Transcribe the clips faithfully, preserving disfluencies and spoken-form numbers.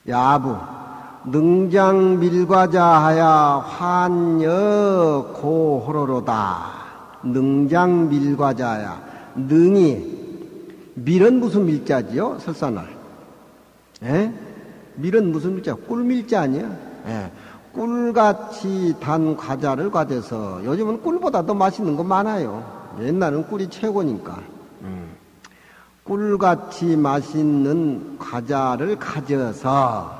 야부 능장 밀과자하야 환여 고호로로다. 능장 밀과자야. 능이 밀은 무슨 밀자지요? 설산을. 예? 밀은 무슨 밀자? 꿀밀자 아니야? 예. 꿀같이 단 과자를 과대서 요즘은 꿀보다 더 맛있는 거 많아요. 옛날은 꿀이 최고니까. 음. 꿀같이 맛있는 과자를 가져서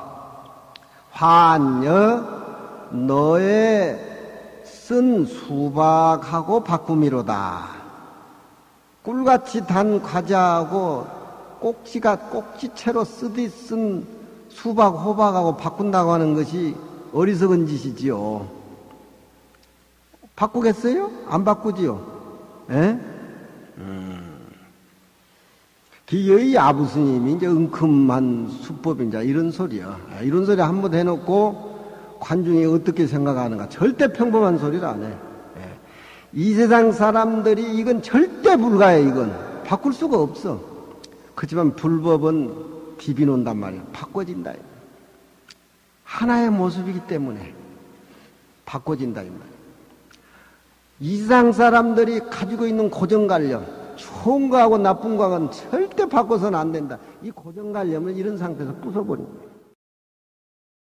환여 너의 쓴 수박하고 바꾸미로다. 꿀같이 단 과자하고 꼭지가 꼭지채로 쓰듯 쓴 수박, 호박하고 바꾼다고 하는 것이 어리석은 짓이지요. 바꾸겠어요? 안 바꾸지요? 예? 음. 기어이 아부스님이 이제 은큼한 수법인자 이런 소리야. 이런 소리 한번 해놓고 관중이 어떻게 생각하는가. 절대 평범한 소리를 안 해. 예. 이 세상 사람들이 이건 절대 불가해. 이건 바꿀 수가 없어. 그렇지만 불법은 비비논단 말이야. 바꿔진다. 하나의 모습이기 때문에 바꿔진다 이 말이야. 이 세상 사람들이 가지고 있는 고정관념, 좋은 거하고 나쁜 거하고는 절대 바꿔서는 안 된다. 이 고정관념을 이런 상태에서 부숴버린 거야.